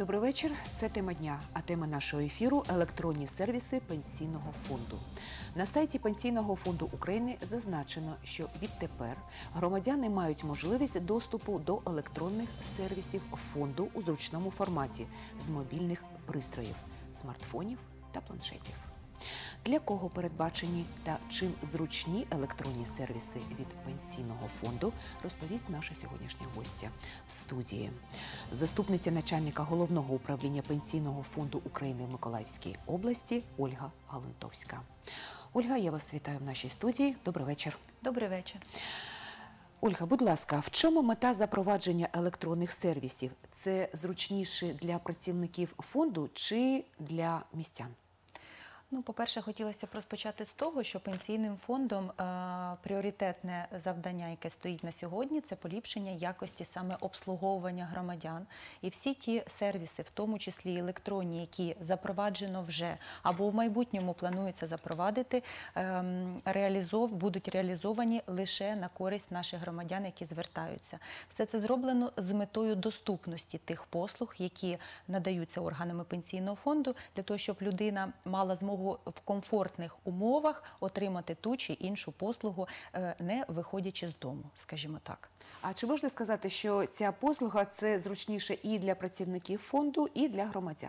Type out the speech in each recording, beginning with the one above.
Добрий вечір. Це тема дня, а тема нашого ефіру – електронні сервіси Пенсійного фонду. На сайті Пенсійного фонду України зазначено, що відтепер громадяни мають можливість доступу до електронних сервісів фонду у зручному форматі з мобільних пристроїв, смартфонів та планшетів. Для кого передбачені та чим зручні електронні сервіси від Пенсійного фонду, розповість наша сьогоднішня гостя в студії. Заступниця начальника Головного управління Пенсійного фонду України в Миколаївській області Ольга Галентовська. Ольга, я вас вітаю в нашій студії. Добрий вечір. Добрий вечір. Ольга, будь ласка, в чому мета запровадження електронних сервісів? Це зручніше для працівників фонду чи для містян? По-перше, хотілося б розпочати з того, що Пенсійним фондом пріоритетне завдання, яке стоїть на сьогодні, це поліпшення якості саме обслуговування громадян. І всі ті сервіси, в тому числі електронні, які запроваджено вже або в майбутньому планується запровадити, будуть реалізовані лише на користь наших громадян, які звертаються. Все це зроблено з метою доступності тих послуг, які надаються органами Пенсійного фонду, для того, щоб людина мала змогу в комфортних умовах отримати ту чи іншу послугу, не виходячи з дому, скажімо так. А чи можна сказати, що ця послуга – це зручніше і для працівників фонду, і для громадян?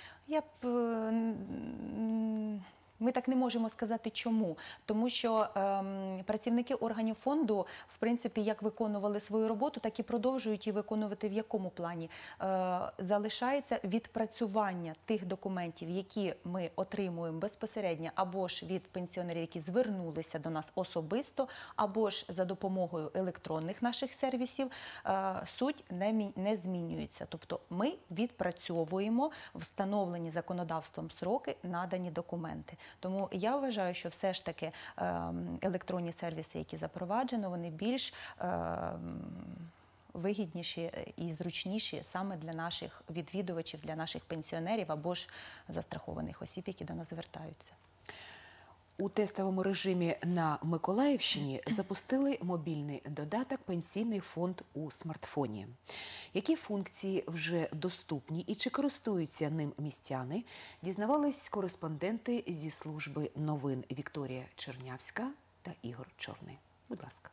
Ми так не можемо сказати, чому. Тому що працівники органів фонду, в принципі, як виконували свою роботу, так і продовжують її виконувати в якому плані. Залишається відпрацювання тих документів, які ми отримуємо безпосередньо або ж від пенсіонерів, які звернулися до нас особисто, або ж за допомогою електронних наших сервісів, суть не змінюється. Тобто ми відпрацьовуємо встановлені законодавством строки надані документи. Тому я вважаю, що все ж таки електронні сервіси, які запроваджено, вони більш вигідніші і зручніші саме для наших відвідувачів, для наших пенсіонерів або ж застрахованих осіб, які до нас звертаються. У тестовому режимі на Миколаївщині запустили мобільний додаток «Пенсійний фонд» у смартфоні. Які функції вже доступні і чи користуються ним містяни, дізнавались кореспонденти зі служби новин Вікторія Чернявська та Ігор Чорний. Будь ласка.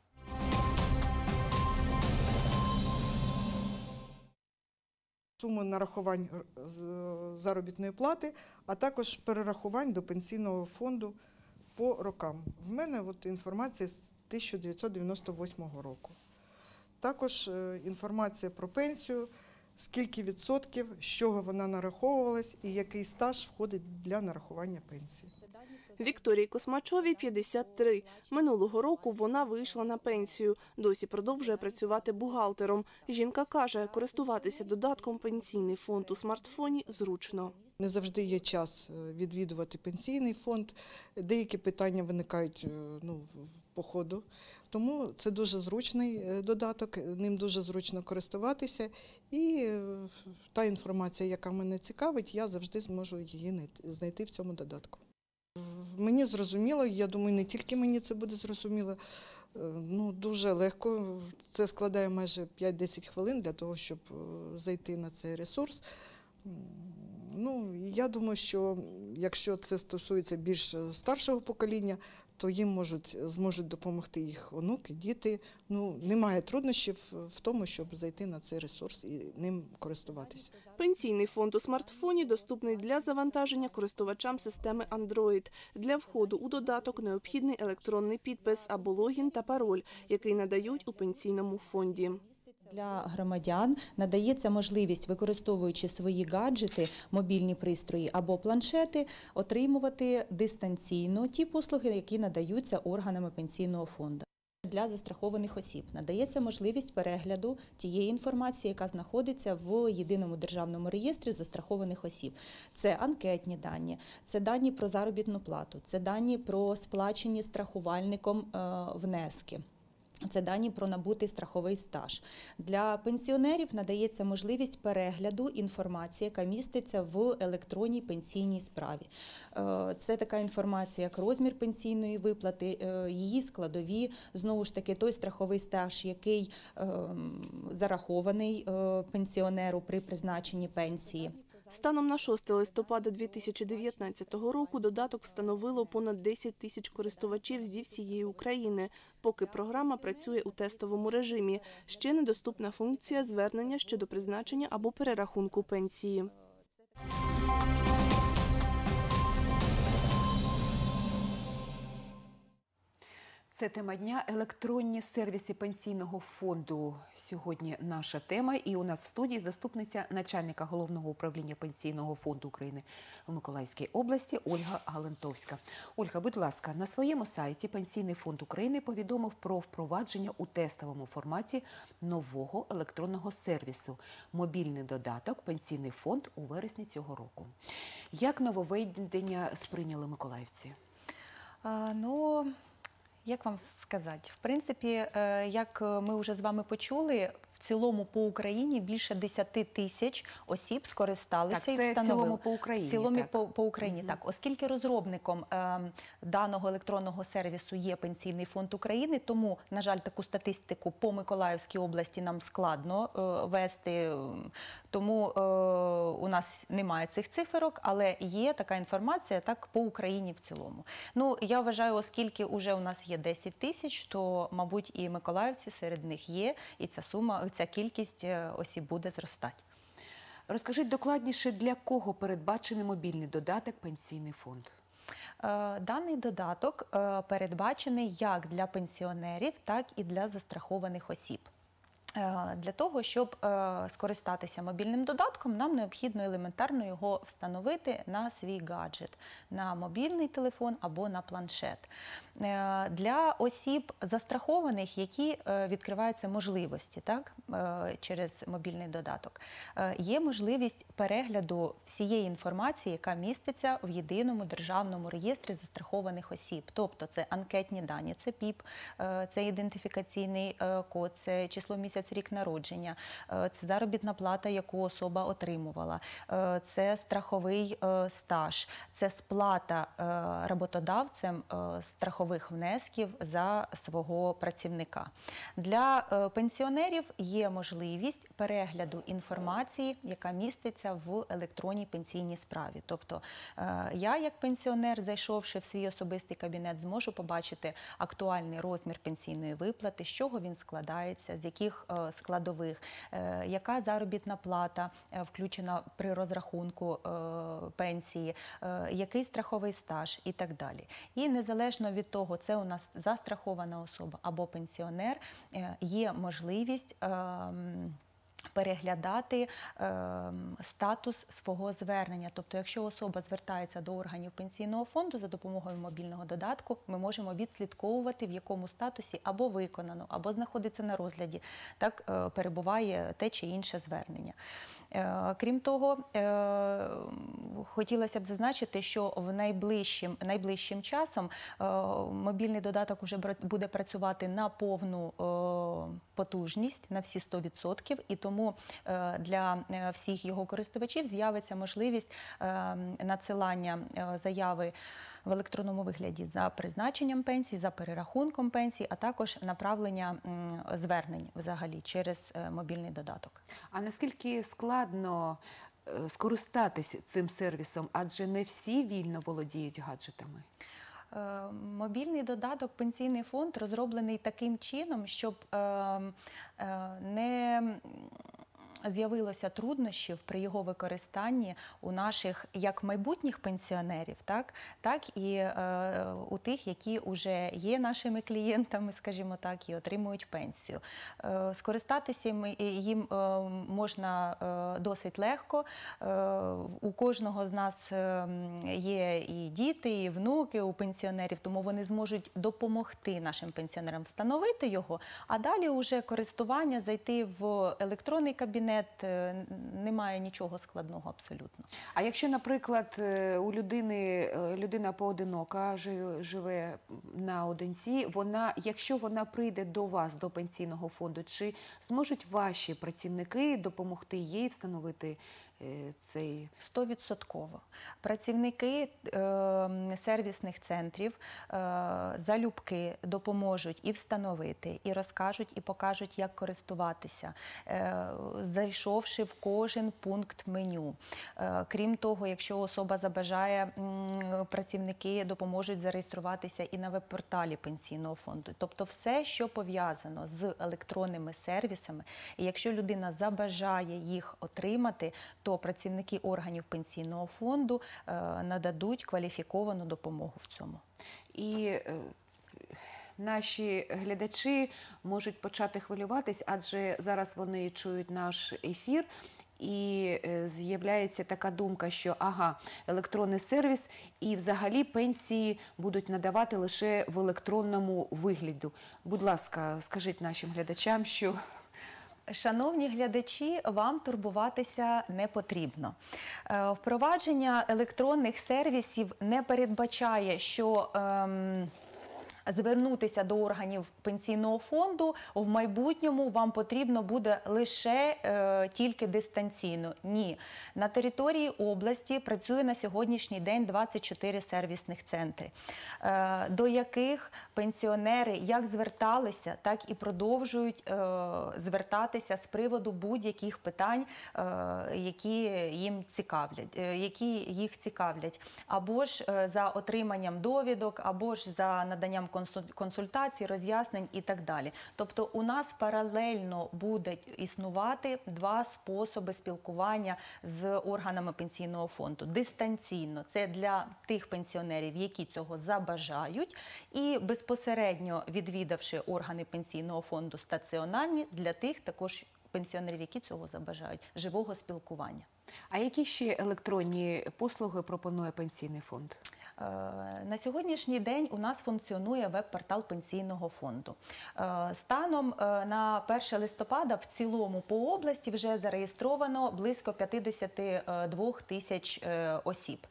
Суми нарахувань заробітної плати, а також перерахувань до Пенсійного фонду по рокам. В мене інформація з 1998 року. Також інформація про пенсію, скільки відсотків, з чого вона нараховувалась і який стаж входить для нарахування пенсії. Вікторії Космачовій 53. Минулого року вона вийшла на пенсію. Досі продовжує працювати бухгалтером. Жінка каже, користуватися додатком «Пенсійний фонд» у смартфоні зручно. Не завжди є час відвідувати Пенсійний фонд. Деякі питання виникають по ходу. Тому це дуже зручний додаток, ним дуже зручно користуватися. І та інформація, яка мене цікавить, я завжди зможу її знайти в цьому додатку. Мені зрозуміло, я думаю, не тільки мені це буде зрозуміло, дуже легко. Це складає майже 5-10 хвилин для того, щоб зайти на цей ресурс. Я думаю, що якщо це стосується більш старшого покоління, то їм зможуть допомогти їх онуки, діти. Немає труднощів в тому, щоб зайти на цей ресурс і ним користуватися. Пенсійний фонд у смартфоні доступний для завантаження користувачам системи Android. Для входу у додаток необхідний електронний підпис або логін та пароль, який надають у Пенсійному фонді. Для громадян надається можливість, використовуючи свої гаджети, мобільні пристрої або планшети, отримувати дистанційно ті послуги, які надаються органами Пенсійного фонду. Для застрахованих осіб надається можливість перегляду тієї інформації, яка знаходиться в Єдиному державному реєстрі застрахованих осіб. Це анкетні дані, це дані про заробітну плату, це дані про сплачені страхувальником внески. Це дані про набутий страховий стаж. Для пенсіонерів надається можливість перегляду інформації, яка міститься в електронній пенсійній справі. Це така інформація, як розмір пенсійної виплати, її складові, знову ж таки, той страховий стаж, який зарахований пенсіонеру при призначенні пенсії. Станом на 6 листопада 2019 року додаток встановило понад 10 тисяч користувачів зі всієї України, поки програма працює у тестовому режимі. Ще недоступна функція звернення щодо призначення або перерахунку пенсії. Це тема дня – електронні сервіси Пенсійного фонду. Сьогодні наша тема. І у нас в студії заступниця начальника Головного управління Пенсійного фонду України в Миколаївській області Ольга Галентовська. Ольга, будь ласка, на своєму сайті Пенсійний фонд України повідомив про впровадження у тестовому форматі нового електронного сервісу «Мобільний додаток Пенсійний фонд» у вересні цього року. Як нововведення сприйняли миколаївці? Як вам сказати? В принципі, як ми вже з вами почули, в цілому по Україні більше 10 тисяч осіб скористалися і встановили. Так, це в цілому по Україні. В цілому по Україні, так. Оскільки розробником даного електронного сервісу є Пенсійний фонд України, тому, на жаль, таку статистику по Миколаївській області нам складно вести, тому у нас немає цих циферок, але є така інформація так по Україні в цілому. Ну, я вважаю, оскільки вже у нас є 10 тисяч, то, мабуть, і миколаївці серед них є, і ця кількість осіб буде зростати. Розкажіть докладніше, для кого передбачений мобільний додаток «Пенсійний фонд»? Даний додаток передбачений як для пенсіонерів, так і для застрахованих осіб. Для того, щоб скористатися мобільним додатком, нам необхідно елементарно його встановити на свій гаджет, на мобільний телефон або на планшет. Для осіб застрахованих, які відкриваються можливості так, через мобільний додаток, є можливість перегляду всієї інформації, яка міститься в єдиному державному реєстрі застрахованих осіб. Тобто це анкетні дані, це ПІП, це ідентифікаційний код, це число місяць, рік народження, це заробітна плата, яку особа отримувала, це страховий стаж, це сплата роботодавцем страхових внесків за свого працівника. Для пенсіонерів є можливість перегляду інформації, яка міститься в електронній пенсійній справі. Тобто я, як пенсіонер, зайшовши в свій особистий кабінет, зможу побачити актуальний розмір пенсійної виплати, з чого він складається, з яких складових, яка заробітна плата включена при розрахунку пенсії, який страховий стаж і так далі. І незалежно від того, це у нас застрахована особа або пенсіонер, є можливість переглядати статус свого звернення. Тобто, якщо особа звертається до органів Пенсійного фонду за допомогою мобільного додатку, ми можемо відслідковувати, в якому статусі або виконано, або знаходиться на розгляді, так перебуває те чи інше звернення. Крім того, хотілося б зазначити, що в найближчим часом мобільний додаток вже буде працювати на повну потужність, на всі 100%, і тому для всіх його користувачів з'явиться можливість надсилання заяви в електронному вигляді за призначенням пенсії, за перерахунком пенсії, а також направлення звернень взагалі через мобільний додаток. А наскільки складно скористатися цим сервісом, адже не всі вільно володіють гаджетами? Мобільний додаток «Пенсійний фонд» розроблений таким чином, щоб не з'явилося труднощів при його використанні у наших як майбутніх пенсіонерів, так і у тих, які вже є нашими клієнтами, скажімо так, і отримують пенсію. Скористатися їм можна досить легко. У кожного з нас є і діти, і внуки у пенсіонерів, тому вони зможуть допомогти нашим пенсіонерам встановити його, а далі уже користування, зайти в електронний кабінет, інтернет, немає нічого складного абсолютно. А якщо, наприклад, у людина поодинока живе наодинці, якщо вона прийде до вас, до пенсійного фонду, чи зможуть ваші працівники допомогти їй встановити цей... 100%. Працівники сервісних центрів залюбки допоможуть і встановити, і розкажуть, і покажуть, як користуватися, зайшовши в кожен пункт меню. Крім того, якщо особа забажає, працівники допоможуть зареєструватися і на веб-порталі пенсійного фонду. Тобто все, що пов'язано з електронними сервісами, і якщо людина забажає їх отримати, то працівники органів пенсійного фонду нададуть кваліфіковану допомогу в цьому. І наші глядачі можуть почати хвилюватись, адже зараз вони чують наш ефір, і з'являється така думка, що електронний сервіс і взагалі пенсії будуть надавати лише в електронному вигляді. Будь ласка, скажіть нашим глядачам, що... Шановні глядачі, вам турбуватися не потрібно. Впровадження електронних сервісів не передбачає, що звернутися до органів пенсійного фонду в майбутньому вам потрібно буде лише тільки дистанційно. Ні. На території області працює на сьогоднішній день 24 сервісних центри, до яких пенсіонери як зверталися, так і продовжують звертатися з приводу будь-яких питань, які їх цікавлять. Або ж за отриманням довідок, або ж за наданням консультацій, роз'яснень і так далі. Тобто у нас паралельно будуть існувати два способи спілкування з органами пенсійного фонду. Дистанційно – це для тих пенсіонерів, які цього забажають, і безпосередньо відвідавши органи пенсійного фонду стаціонарні, для тих також пенсіонерів, які цього забажають, живого спілкування. А які ще електронні послуги пропонує пенсійний фонд? На сьогоднішній день у нас функціонує веб-портал пенсійного фонду. Станом на 1 листопада в цілому по області вже зареєстровано близько 52 тисяч осіб.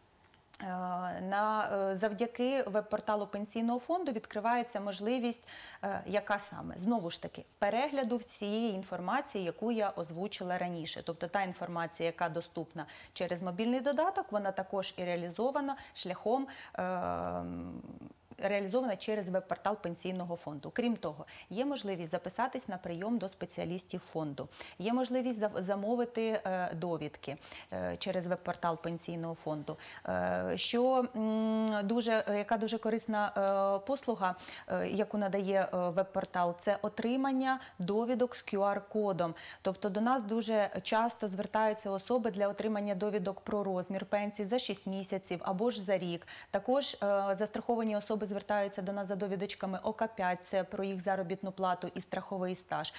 Завдяки веб-порталу пенсійного фонду відкривається можливість, яка саме? Знову ж таки, перегляду всієї інформації, яку я озвучила раніше. Тобто та інформація, яка доступна через мобільний додаток, вона також і реалізована шляхом через веб-портал пенсійного фонду. Крім того, є можливість записатись на прийом до спеціалістів фонду, є можливість замовити довідки через веб-портал пенсійного фонду. Яка дуже корисна послуга, яку надає веб-портал, це отримання довідок з QR-кодом. Тобто до нас дуже часто звертаються особи для отримання довідок про розмір пенсії за 6 місяців або ж за рік. Також застраховані особи звертаються до нас за довідочками ОК-5, це про їх заробітну плату і страховий стаж.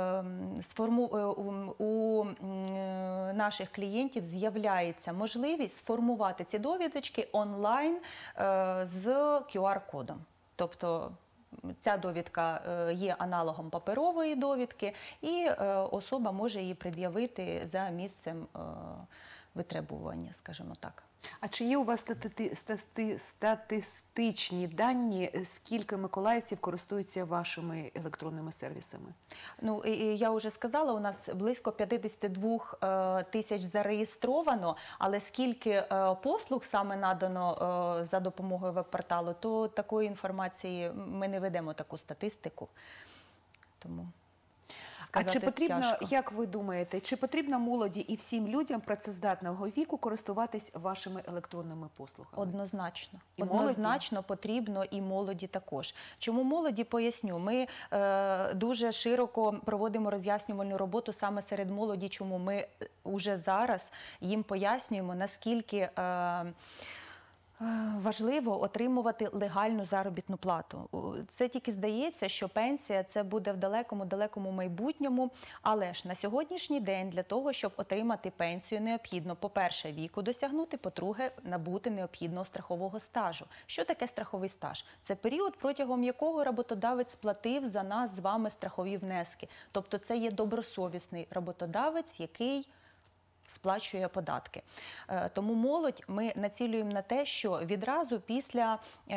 У наших клієнтів з'являється можливість сформувати ці довідочки онлайн з QR-кодом. Тобто ця довідка є аналогом паперової довідки, і особа може її пред'явити за місцем витребування, скажімо так. А чи є у вас статистичні дані, скільки миколаївців користуються вашими електронними сервісами? Ну, я вже сказала, у нас близько 52 тисяч зареєстровано, але скільки послуг саме надано за допомогою веб-порталу, то такої інформації ми не ведемо таку статистику. Тому... А чи потрібно, як ви думаєте, чи потрібно молоді і всім людям працездатного віку користуватись вашими електронними послугами? Однозначно. І Однозначно потрібно і молоді також. Чому молоді? Поясню. Ми дуже широко проводимо роз'яснювальну роботу саме серед молоді, чому ми уже зараз їм пояснюємо, наскільки Важливо отримувати легальну заробітну плату. Це тільки здається, що пенсія це буде в далекому майбутньому, але ж на сьогоднішній день для того, щоб отримати пенсію, необхідно, по-перше, віку досягнути, по-друге, набути необхідного страхового стажу. Що таке страховий стаж? Це період, протягом якого роботодавець сплатив за нас з вами страхові внески. Тобто це є добросовісний роботодавець, який сплачує податки. Тому молодь ми націлюємо на те, що відразу після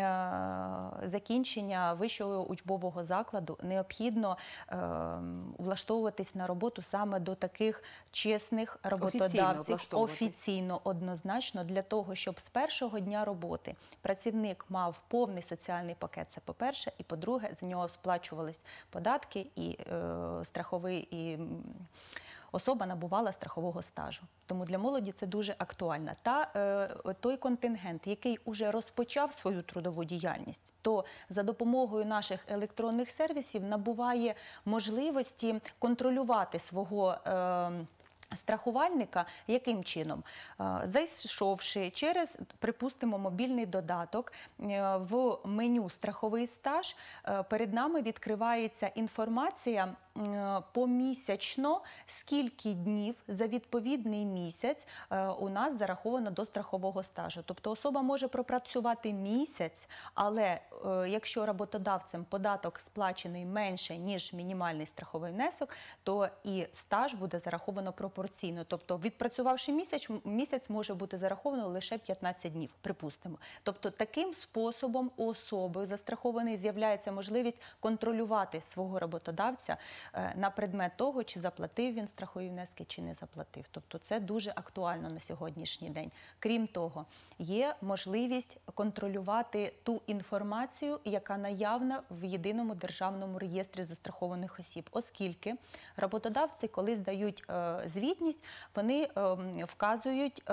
закінчення вищого учбового закладу необхідно влаштовуватись на роботу саме до таких чесних роботодавців, офіційно, однозначно, для того, щоб з першого дня роботи працівник мав повний соціальний пакет, це по-перше, і по-друге, з нього сплачувались податки і страховий, і особа набувала страхового стажу. Тому для молоді це дуже актуально. Та той контингент, який уже розпочав свою трудову діяльність, то за допомогою наших електронних сервісів набуває можливості контролювати свого страхувальника яким чином? Зайшовши через, припустимо, мобільний додаток, в меню «Страховий стаж» перед нами відкривається інформація помісячно, скільки днів за відповідний місяць у нас зараховано до страхового стажу. Тобто особа може пропрацювати місяць, але якщо роботодавцем податок сплачений менше, ніж мінімальний страховий внесок, то і стаж буде зараховано пропорційно. Тобто відпрацювавши місяць може бути зараховано лише 15 днів, припустимо. Тобто таким способом у особи застрахованої з'являється можливість контролювати свого роботодавця на предмет того, чи заплатив він страхові внески, чи не заплатив. Тобто це дуже актуально на сьогоднішній день. Крім того, є можливість контролювати ту інформацію, яка наявна в єдиному державному реєстрі застрахованих осіб, оскільки роботодавці, коли здають звітність, вони вказують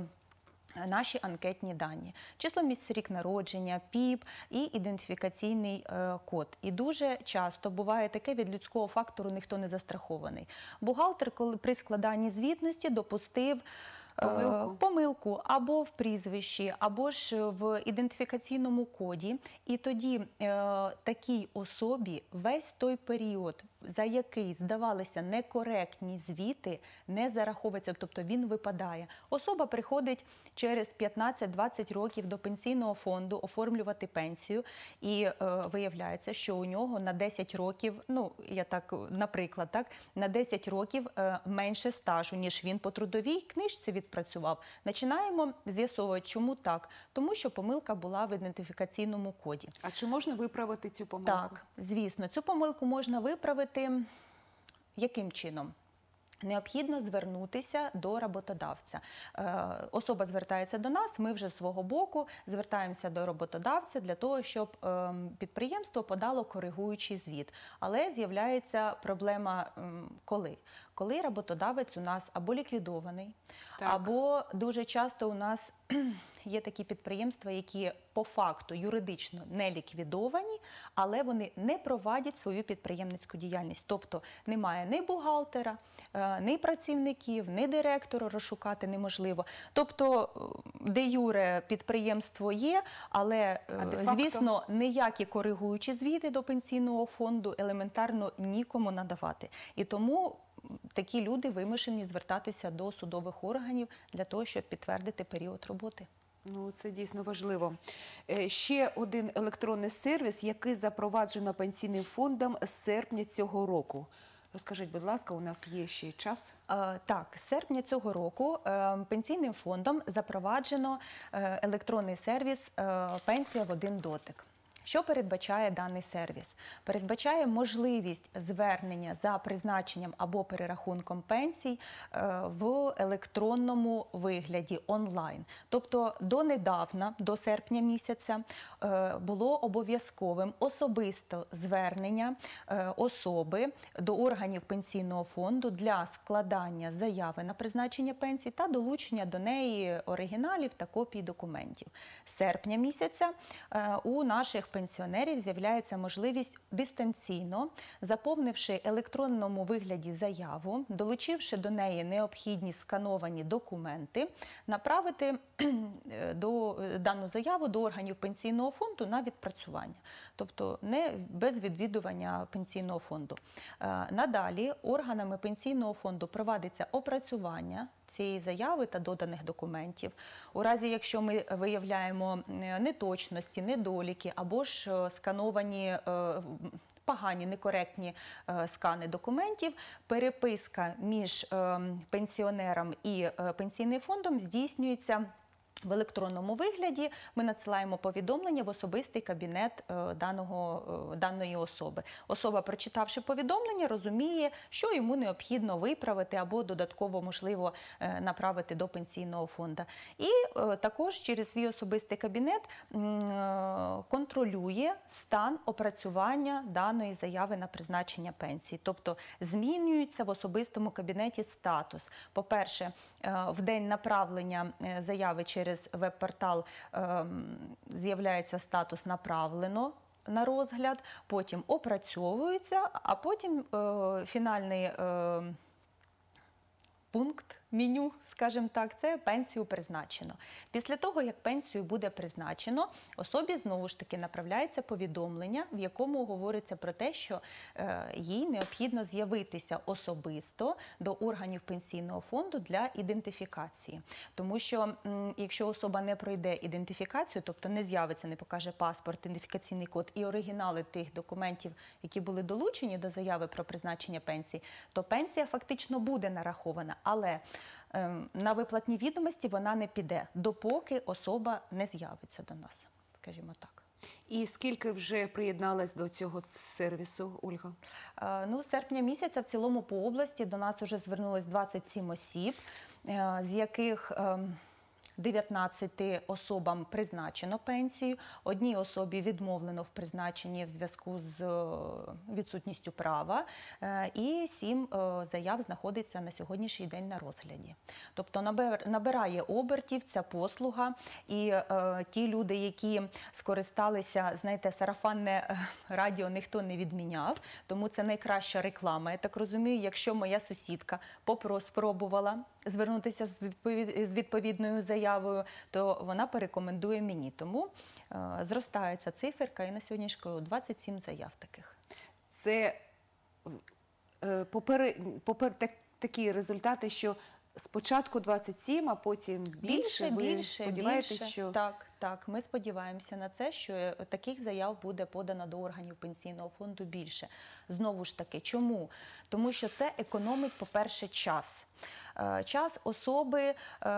наші анкетні дані. Число місць, рік народження, ПІП і ідентифікаційний код. І дуже часто буває таке, від людського фактору ніхто не застрахований. Бухгалтер, коли при складанні звітності допустив помилку або в прізвищі, або ж в ідентифікаційному коді. І тоді такій особі весь той період, за який здавалися некоректні звіти, не зараховується, тобто він випадає. Особа приходить через 15-20 років до пенсійного фонду оформлювати пенсію, і виявляється, що у нього на 10 років, ну, я так, наприклад, так, на 10 років менше стажу, ніж він по трудовій книжці відпрацював. Починаємо з'ясовувати, чому так? Тому що помилка була в ідентифікаційному коді. А чи можна виправити цю помилку? Так, звісно. Цю помилку можна виправити яким чином? Необхідно звернутися до роботодавця. Особа звертається до нас, ми вже з свого боку звертаємося до роботодавця для того, щоб підприємство подало коригуючий звіт. Але з'являється проблема коли? Коли роботодавець у нас або ліквідований, або дуже часто у нас є такі підприємства, які по факту юридично не ліквідовані, але вони не проводять свою підприємницьку діяльність. Тобто немає ні бухгалтера, ні працівників, ні директора розшукати неможливо. Тобто де-юре підприємство є, але, звісно, ніякі коригуючі звіти до пенсійного фонду елементарно нікому надавати. І тому такі люди вимушені звертатися до судових органів для того, щоб підтвердити період роботи. Ну, це дійсно важливо. Ще один електронний сервіс, який запроваджено Пенсійним фондом з серпня цього року. Розкажіть, будь ласка, у нас є ще час? Так, з серпня цього року Пенсійним фондом запроваджено електронний сервіс «Пенсія в один дотик». Що передбачає даний сервіс? Передбачає можливість звернення за призначенням або перерахунком пенсій в електронному вигляді онлайн. Тобто донедавна, до серпня місяця, було обов'язковим особисте звернення особи до органів пенсійного фонду для складання заяви на призначення пенсії та долучення до неї оригіналів та копій документів. З серпня місяця у наших пенсіонерів з'являється можливість дистанційно, заповнивши в електронному вигляді заяву, долучивши до неї необхідні скановані документи, направити дану заяву до органів пенсійного фонду на відпрацювання, тобто не без відвідування пенсійного фонду. Надалі органами пенсійного фонду проводиться опрацювання цієї заяви та доданих документів. У разі, якщо ми виявляємо неточності, недоліки або ж скановані погані, некоректні скани документів, переписка між пенсіонером і пенсійним фондом здійснюється в електронному вигляді. Ми надсилаємо повідомлення в особистий кабінет даної особи. Особа, прочитавши повідомлення, розуміє, що йому необхідно виправити або додатково, можливо, направити до пенсійного фонду. І також через свій особистий кабінет контролює стан опрацювання даної заяви на призначення пенсії. Тобто змінюється в особистому кабінеті статус. По-перше, в день направлення заяви через веб-портал з'являється статус «Направлено» на розгляд, потім опрацьовується, а потім фінальний пункт меню, скажімо так, це пенсію призначено. Після того, як пенсію буде призначено, особі знову ж таки направляється повідомлення, в якому говориться про те, що їй необхідно з'явитися особисто до органів пенсійного фонду для ідентифікації. Тому що, якщо особа не пройде ідентифікацію, тобто не з'явиться, не покаже паспорт, ідентифікаційний код і оригінали тих документів, які були долучені до заяви про призначення пенсії, то пенсія фактично буде нарахована, але на виплатні відомості вона не піде, допоки особа не з'явиться до нас, скажімо так. І скільки вже приєдналось до цього сервісу, Ольга? Ну, з серпня місяця в цілому по області до нас вже звернулось 27 осіб, з яких 19 особам призначено пенсію, одній особі відмовлено в призначенні в зв'язку з відсутністю права, і 7 заяв знаходиться на сьогоднішній день на розгляді. Тобто набирає обертів ця послуга, і ті люди, які скористалися, знаєте, сарафанне радіо ніхто не відміняв, тому це найкраща реклама. Я так розумію, якщо моя сусідка спробувала звернутися з відповідною заявою, то вона порекомендує мені. Тому зростає ця циферка, і на сьогоднішній 27 заяв таких. Це такі результати, що спочатку 27, а потім більше? Ви сподіваєтесь, що... Так, ми сподіваємося на це, що таких заяв буде подано до органів пенсійного фонду більше. Знову ж таки, чому? Тому що це економить, по-перше, час. Час особи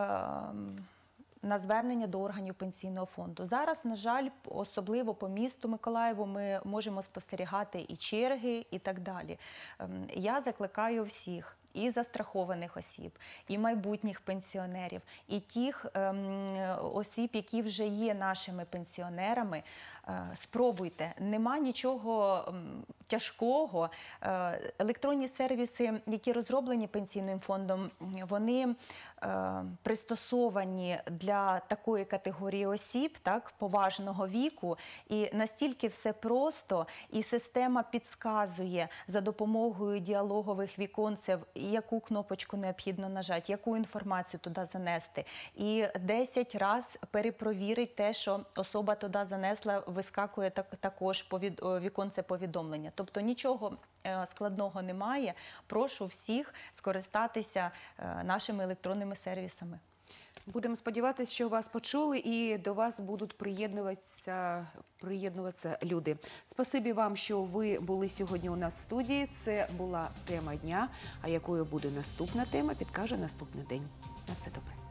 на звернення до органів пенсійного фонду. Зараз, на жаль, особливо по місту Миколаєву ми можемо спостерігати і черги, і так далі. Я закликаю всіх, і застрахованих осіб, і майбутніх пенсіонерів, і тих осіб, які вже є нашими пенсіонерами, спробуйте. Нема нічого тяжкого. Електронні сервіси, які розроблені пенсійним фондом, вони пристосовані для такої категорії осіб, так, поважного віку, і настільки все просто, і система підказує за допомогою діалогових віконців, яку кнопочку необхідно нажати, яку інформацію туди занести. І 10 разів перепровірить те, що особа туди занесла, вискакує також віконце повідомлення. Тобто нічого складного немає. Прошу всіх скористатися нашими електронними сервісами. Будемо сподіватися, що вас почули і до вас будуть приєднуватися люди. Спасибі вам, що ви були сьогодні у нас в студії. Це була тема дня, а якою буде наступна тема, підкаже наступний день. На все добре.